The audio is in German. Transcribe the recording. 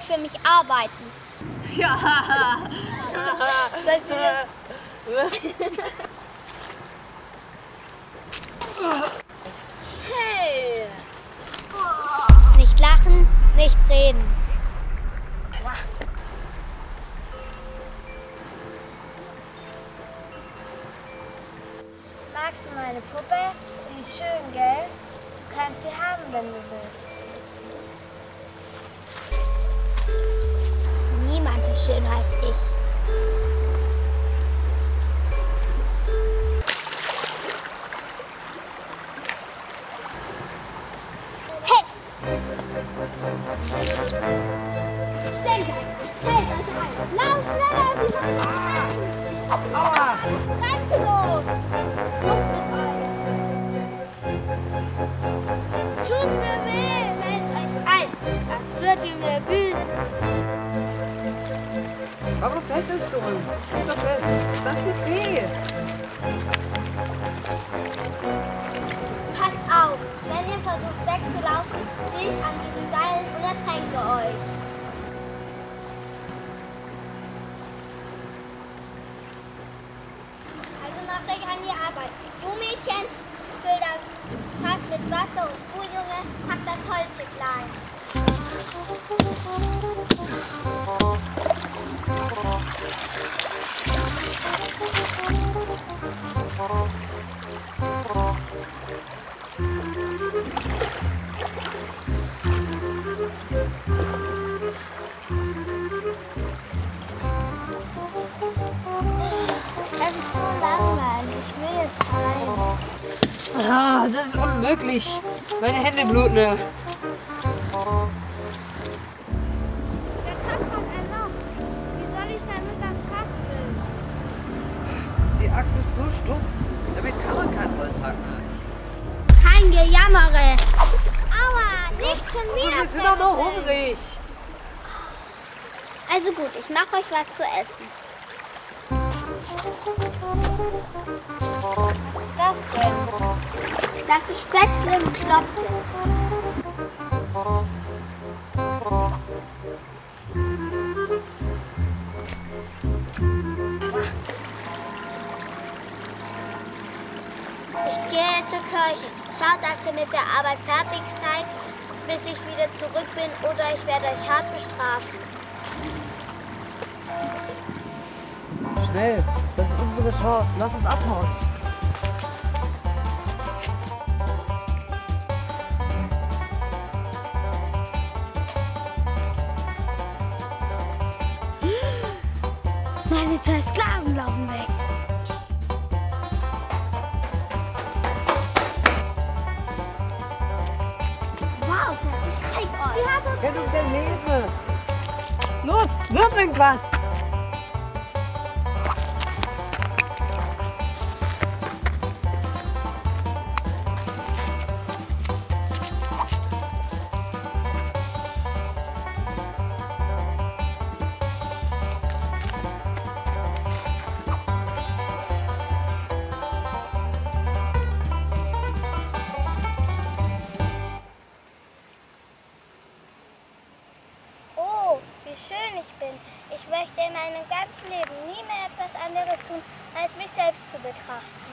für mich arbeiten. Ja. Soll ich dir Hey. Nicht lachen, nicht reden. Magst du meine Puppe? Sie ist schön, gell? Du kannst sie haben, wenn du willst. Niemand ist schöner als ich. Hey! Schnell bleiben ein! Lauf schneller! Sie machen Aua! Bremse los! Tschüss, mir weh! Meldet euch ein! Das wird wie mir büßen! Warum fesselst du uns? Ist doch fest. Das tut weh. Passt auf! Wenn ihr versucht wegzulaufen, ziehe ich an diesen Seilen und ertränke euch. Also macht euch an die Arbeit. Du Mädchen, füll das Fass mit Wasser und du Junge, pack das Holz klein. Es ist so langweilig. Ich will jetzt heim. Ah, das ist unmöglich. Meine Hände bluten. Der Topf hat ein Loch. Wie soll ich damit das Fass füllen? Die Axt ist so stumpf. Damit kann man kein Holz hacken. Kein Gejammere. Aua, nicht schon Und wieder. wir sind doch noch hungrig. Also gut, ich mache euch was zu essen. Was ist das denn? Das ist Spätzle und Klopse. Ich gehe zur Kirche. Schaut, dass ihr mit der Arbeit fertig seid, bis ich wieder zurück bin, oder ich werde euch hart bestrafen. Schnell, das ist unsere Chance. Lass uns abhauen. Meine 2 Sklaven laufen weg. Wow, ich krieg euch. Rettung der Meere. Los, wirf irgendwas. Oh, wie schön ich bin. Ich möchte in meinem ganzen Leben nie mehr etwas anderes tun, als mich selbst zu betrachten.